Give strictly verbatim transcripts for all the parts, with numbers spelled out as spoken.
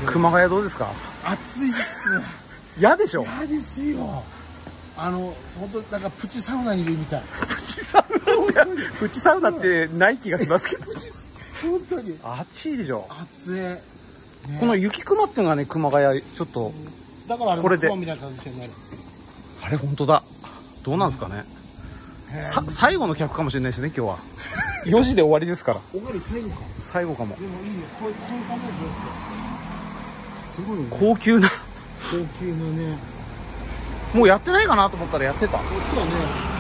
熊谷どうですか？ 暑いっす。 嫌でしょ？ 嫌ですよ。あの本当なんかプチサウナにいるみたい。 プチサウナってプチサウナってない気がしますけど。 本当に暑いでしょ。 暑い、ね、 この雪熊っていうのがね、熊谷ちょっとだからあれこれで雲みたいな感じになる。 あれ本当だ。どうなんですかね。さ最後の客かもしれないですね今日は。よじで終わりですから。 終わり最後か。 最後かも。 でもいいよ。こういうこういう感じですごいね。 高級な高級なね。 もうやってないかなと思ったらやってた。 こっちはね、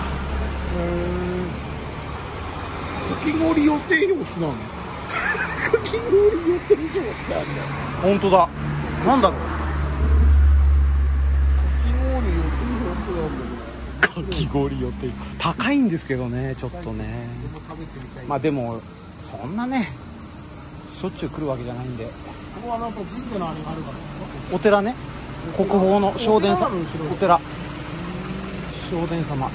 えー、かき氷予定表ってなの？かき氷予定表ってあるんだよ。 本当だ。なんだろう。かき氷予定高いんですけどね、ちょっとね。まあでもそんなねしょっちゅう来るわけじゃないんで。 ここはなんか神社のあれがあるから。 お寺ね、国宝の正殿様、お寺正殿様。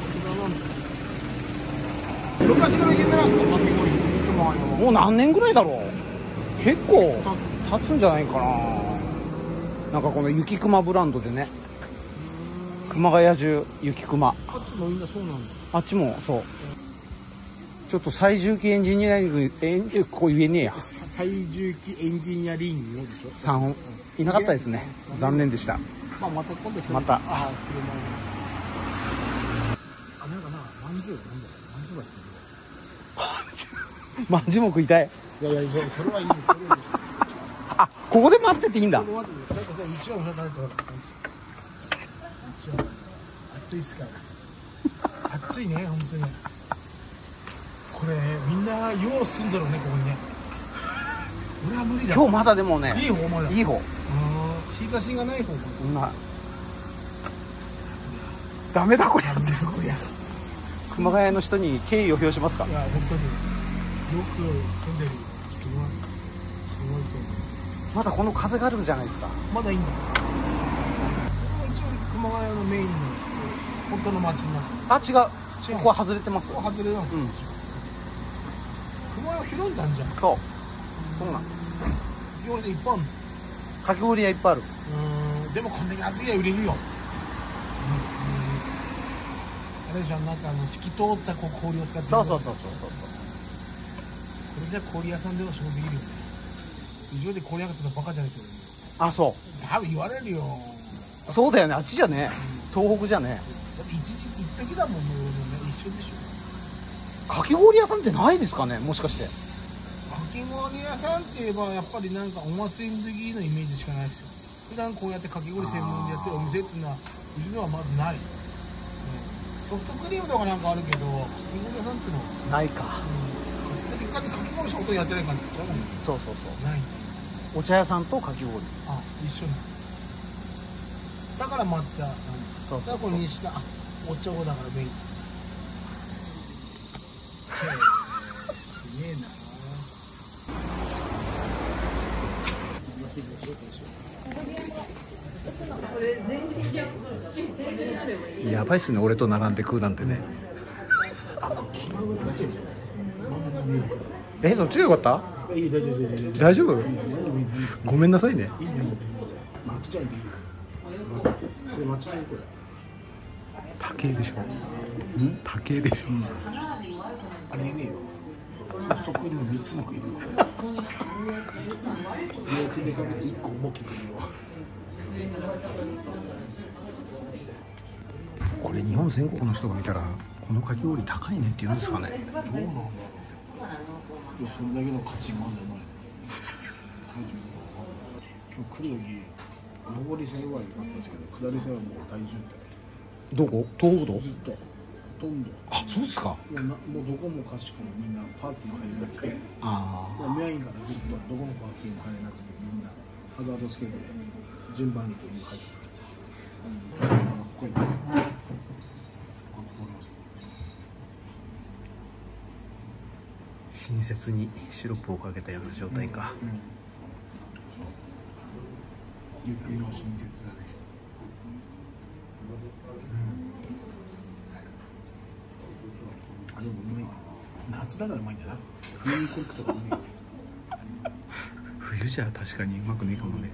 昔から有名なんですか、かき氷？ もう何年ぐらいだろう。結構経つんじゃないかな。なんかこの雪熊ブランドでね、熊谷中雪熊。あっちもみんなそうなんだ。 あっちもそう。ちょっと最重機エンジニアリング、えんここ言えねえや。 最重機エンジニアリングでしょ。 さんいなかったですね。残念でした。 まあまた今度また。あ、 車。あ、なんかな、まんじゅうなんだろう。まんじゅうはまんじゅうも食いたい。 いやいや、それはいいです。 あ、ここで待ってていいんだ。 ここで待ってて、一応おしゃべりと。暑いっすから。暑いね、本当に。これみんなよう住んだろうね、ここにね。俺は無理だ。 今日まだでもね、 いい方まだ。 いい方。 日差しがない方かな。ダメだこりゃ。熊谷の人に敬意を表しますか。 いや本当によく住んでる。すごいすごいと思う。 まだこの風があるじゃないですか。 まだいいんだ。一応熊谷のメインの本当の街になる。 あ、違う。ここは外れてます。 ここ外れなの。うん。熊谷広いんだんじゃん。 そう。そうなんです。 かき氷でいっぱいあるの。 かき氷屋いっぱいある。 うん。でもこんだけ暑いや売れるよ。あれじゃん、なんかあの透き通ったこう氷を使ってる。 そうそうそうそうそう。 これじゃ氷屋さんでも仕事できるよね。以上で氷屋さんのバカじゃないけど。 あ、そう。 多分言われるよ。 そうだよね。あっちじゃね、うん、東北じゃね。 一時一時だもん、もうね、一緒でしょ。 かき氷屋さんってないですかね、もしかして。 かき氷屋さんって言えばやっぱりなんかお祭りの時のイメージしかないですよ。普段こうやってかき氷専門でやってるお店っていうのはうちのはまずない。ソフトクリームとかなんかあるけど、かき氷屋さんってのないか。 だって一回かき氷しか音やってない感じだもん。 そうそうそう。 ない。 お茶屋さんとかき氷。 あ、一緒に。だから抹茶。 そうそうそう。 だからこれ西田、あ、お茶子だからメイン。すげえな。 やばいっすね、俺と並んで食うなんてね。え、そっちがよかった？大丈夫？ごめんなさいね。高えでしょ。高えでしょ。 あれねえよ。ソフトクリームみっつも食えるよ。病気で食べていっこ大きく食えるよ。 これ日本全国の人が見たらこのかき氷高いねって言うんですかね。 どうなんだ。いや、それだけの価値があるんじゃない。今日来る時上り線は良かったですけど、下り線はもう大渋滞。 どこ？東北道？ ずっとほとんど。 あ、そうですか。 もうな、もうどこもかしこもみんなパーキング入れなくて、 あもうメインからずっとどこもパーキング入れなくて、みんなハザードつけて順番にこう入ってくる。うん、かっこいいですよ。 新雪にシロップをかけたような状態か。 うんうん、雪の新雪だね。うん、あ、でもうまい。夏だからうまいんだな。冬にコックとかうまい。 冬冬じゃ確かにうまくねえかもね。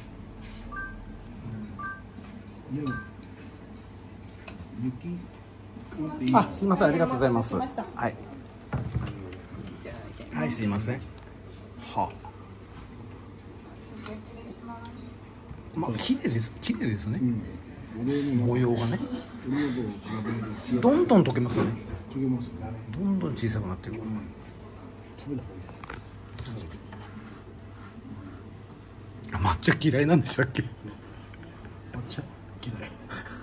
でも雪曇っていい。 あ、すいません、ありがとうございます。 お待たせしまはい。はい、すいません。は失礼します。 あ。まあ、綺麗です。綺麗ですね。 うん。俺の模様がね。 俺のと比べるとどんどん溶けますよね。 溶けますね。 どんどん小さくなっていく。 食べた方がいいです。 抹茶嫌いなんでしたっけ？ 抹茶嫌い。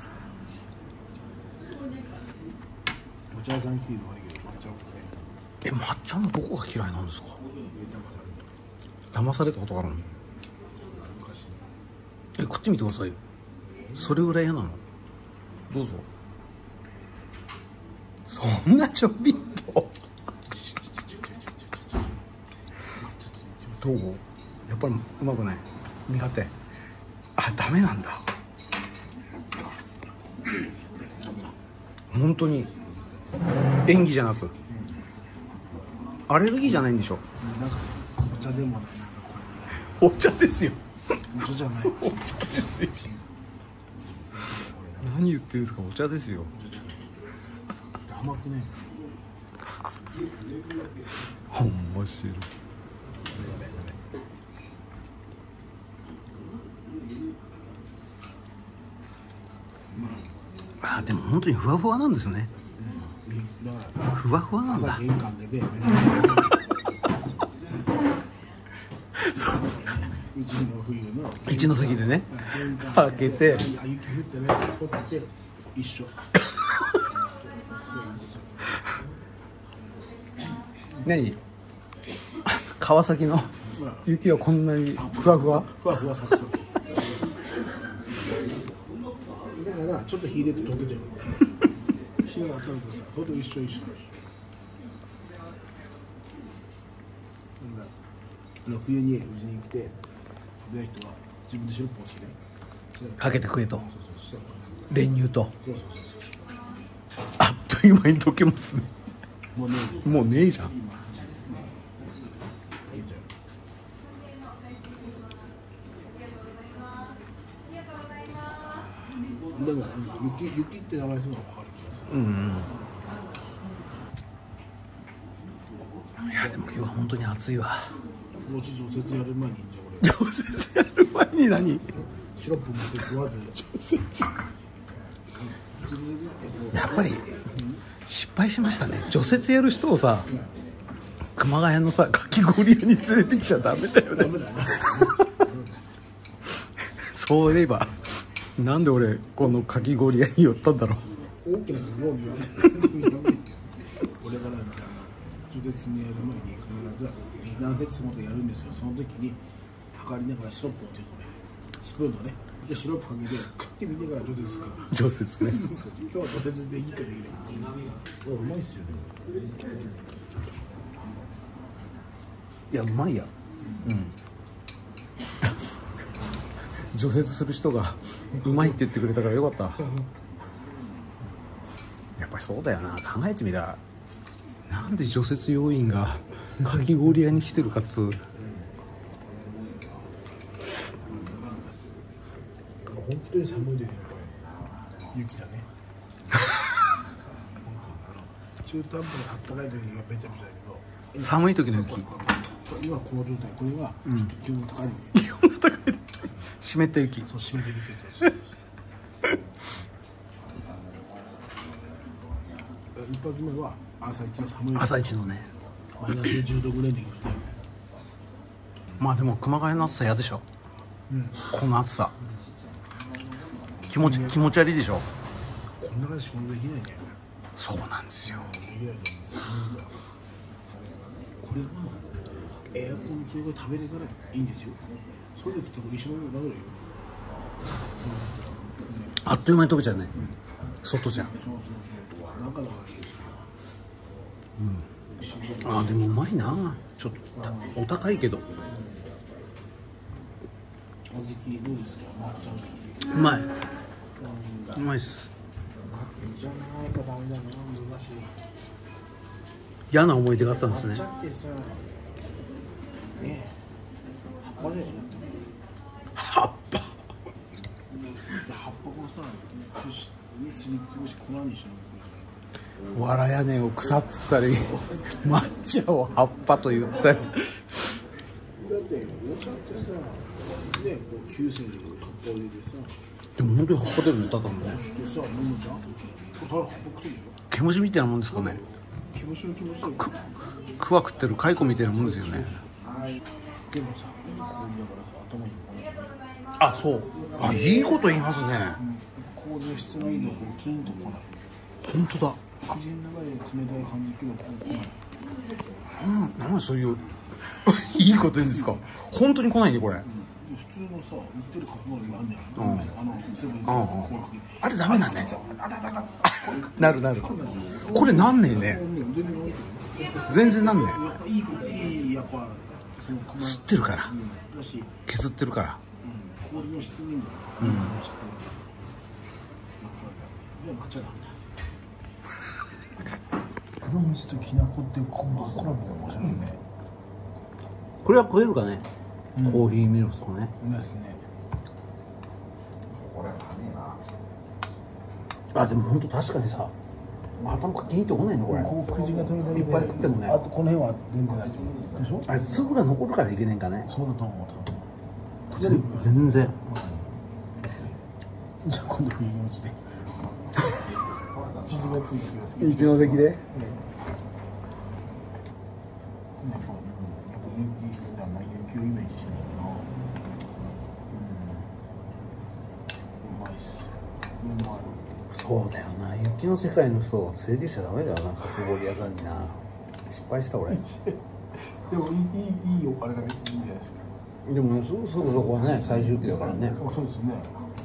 お茶屋さん来てるのはいいけど抹茶は嫌い。 え、抹茶のどこが嫌いなんですか？ え騙された騙されたことあるの？ 昔え、食ってみてくださいよ。それぐらい嫌なの？どうぞ。そんなちょびっと。どう？やっぱりうまくない？苦手？あ、ダメなんだ。本当に演技じゃなく、アレルギーじゃないんでしょ？ なんかねお茶でもないなんかこお茶ですよ。 れねお茶じゃないお茶ですよ。何言ってるんですか？お茶ですよ。 甘くね面白い。あ、でも本当にふわふわなんですね。 だからふわふわなんだ朝。玄関出てそう。 うちの冬の一ノ関でね。 玄関開けてあ雪降ってね取って一緒何？川崎の雪はこんなにふわふわ？ ふわふわサクサクだからちょっと火入れて溶けてる火が当たるとさそれと一緒一緒あの冬にうちに来て食べる人は自分でシロップをしてねかけて食えと。 そうそうそう練乳と。 そうそうそうあっという間に溶けますね。 もうねもうねえじゃん。 いいじゃんでも雪雪って名前するのが分かる気がするいやでも今日は本当に暑いわ。 このうち除雪やる前にいいんじゃん俺調節やる前に何？ シロップ持って食わずやっぱり失敗しましたね。除雪やる人をさ、熊谷のさかき氷屋に連れてきちゃダメだよね。 ダメだなそういえばなんで俺このかき氷屋に寄ったんだろう。 大きなもう見よう俺がなんか除雪にやる前に必ず何センチそのとやるんですよ。その時に測りながらシロップを手とねスプーンのねでシロップかけて食ってみながら除雪するから除雪ね。 今日は除雪できるかできないおうまいっすよねいやうまいや。うん除雪する人がうまいって言ってくれたからよかった。やっぱりそうだよな。考えてみりゃなんで除雪要員がかき氷屋に来てるかっつう。 本当に寒い時のこれ雪だね中途半端にあったかい時がべちゃべちゃだけど寒い時の雪。 今この状態これがちょっと気温が高いのに、 気温が高い。湿った雪。 そう湿ってきてる一発目は朝一の寒い朝一のね。 マイナスじゅうどぐらいの時が来てまあでも熊谷の暑さ嫌でしょ、うん、この暑さ、うん、気持ち気持ち悪いでしょ。 こんな感じ仕事できないね。 そうなんですよ。 できないと思う。これはエアコンの気温が食べれたらいいんですよ。それで食っても一緒の流れよ。 あっという間に溶けちゃうね、うん、外じゃん。そうそうそう中だからいいですよ。 うん、あでもうまいな。ちょっとお高いけど。 小豆どうですか。抹茶小豆。 うまい。うまいっす。 じゃないとダメだな。難しい。 嫌な思い出があったんですね。 抹茶ってさ、ね、 葉でやっても葉っぱ。 で葉っぱをさにすりつぶし粉にしよう。 わら屋根を草っつったり抹茶を葉っぱと言ったり。 だってお茶ってさねこう急須に葉っぱを入れてさでも本当に葉っぱ出るのただのそしてさ飲むじゃん。ただ葉っぱ食ってるよ。 毛虫みたいなもんですかね。 気持ちの気持ちだよ。 くくわ食ってる蚕みたいなもんですよね。 でもさいい氷だからさ頭にこない。 あ、そうあ、いいこと言いますね。 氷の質がいいのこうキーンとこない。 本当だ。 口の中で冷たい感じけどこう来ない。 なんなんそういういいこと言うんですか。本当に来ないねこれ。 普通のさ売ってるかき氷があんねん。 うんあのセブンああコーヒーあれダメなんね。なるなる。これなんねえね。全然なんねやっぱいいこといいやっぱそのえ。吸ってるからうんだし、 削ってるから。 うん、氷の質がいいんだよ。水の質がで抹茶なんだ。黒蜜ときな粉っていうコンボコラボが面白いね。 これは食えるかね、うん、コーヒーミルクとね。 ですね。 あ、でも本当確かにさ頭がキンとこないのこれ。 こう口が取れたりいっぱい食ってもね。 あとこの辺は全然大丈夫でしょ。 あれ粒が残るからいけねえんかね。 そうだと思う多分。 全然。 じゃあ今度冬のうちでいちがついてきますけど一ノ関で、ね、 やっぱ雪だな、雪をイメージしてるな。うまいっす。うまい。 そうだよな、雪の世界の人を連れてきちゃダメだよな、かき氷屋さんにな。失敗した俺。 でもいいいいいいあれができるんじゃないですか。 でもすぐすぐそこはね最終期だからね。 そうですね。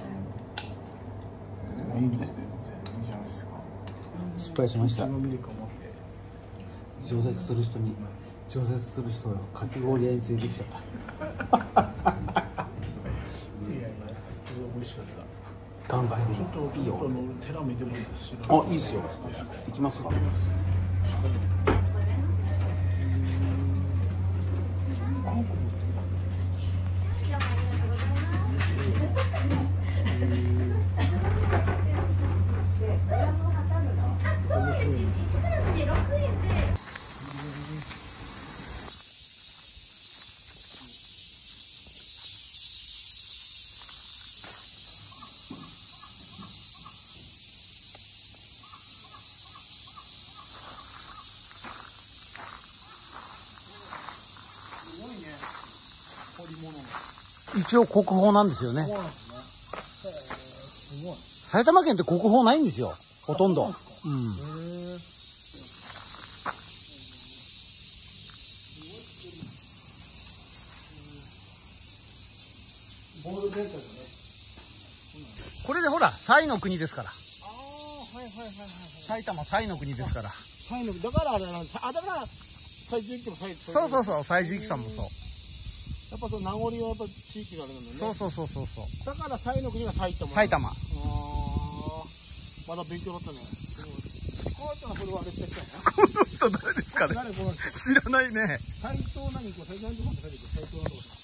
いいんですよ。いいじゃないですか。 失敗しました。 のミルクを持って常設する人に常設する人がかき氷屋に連れてきちゃった。 いやいや、美味しかった。 考えちょっとでいいよ。 寺見てもいいですし。 あ、いいですよ。行きますか。一応国宝なんですよね。埼玉県って国宝ないんですよ、ほとんど。うん。これでほら、彩の国ですから。埼玉彩の国ですから。 彩のだからあれなんです。あ、だから西樹駅も西そうそうそう、西樹駅さんもそう。 やっぱその名残はやっぱ地域があるのね。 そうそうそうそうそう。 だから彩の国が埼玉。 埼玉。 ああ、まだ勉強だったね。こうやったらそれはあれしてたよ。 この人誰ですかね。 誰この人。 知らないね。 斉藤何これ斉藤何とかって書いてる斉藤何とか。